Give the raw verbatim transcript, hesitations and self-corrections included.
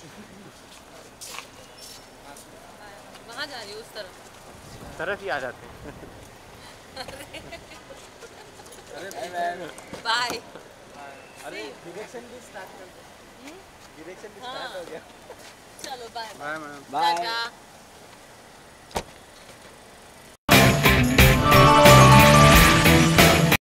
वहाँ जा रही हूँ उस तरफ तरफ ही आ जाते हैं। अरे बाय। अरे डायरेक्शन भी स्टार्ट कर दो। डायरेक्शन भी हाँ। स्टार्ट हो गया। चलो बाय बाय मैम बाय।